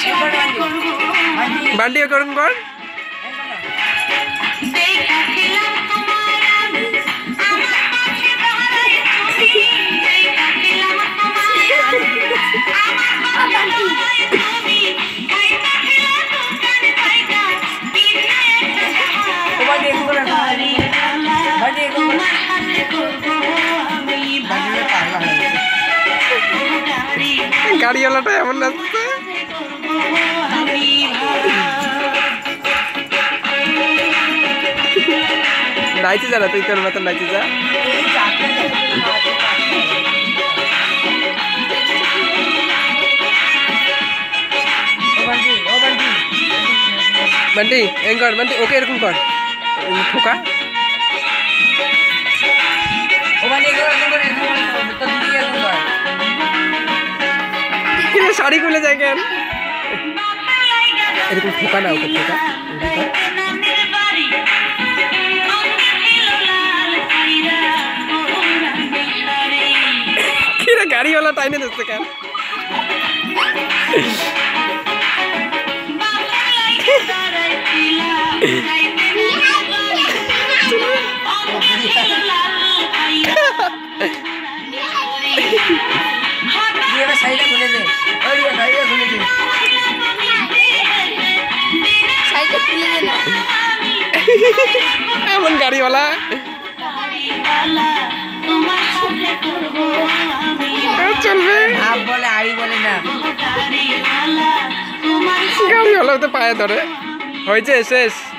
বান্ডিও করুন কর গাড়িওয়ালাটা এমন নাচছে নাইতে যা না তুই তোর মতন নাইতে যা বান্টি এম কর বান্টি ওকে এরকম কর ঠোকা শাড়ি খুলে যায় কেন এরকম ঠোকা না ওকে ঠোকা কিরে গাড়িওয়ালা টাইনে যাচ্ছে কেন এমন গাড়িওয়ালা চলবে বলে আই বলে না গাড়িওয়ালা তো পায়ে ধরে হয়েছে শেষ।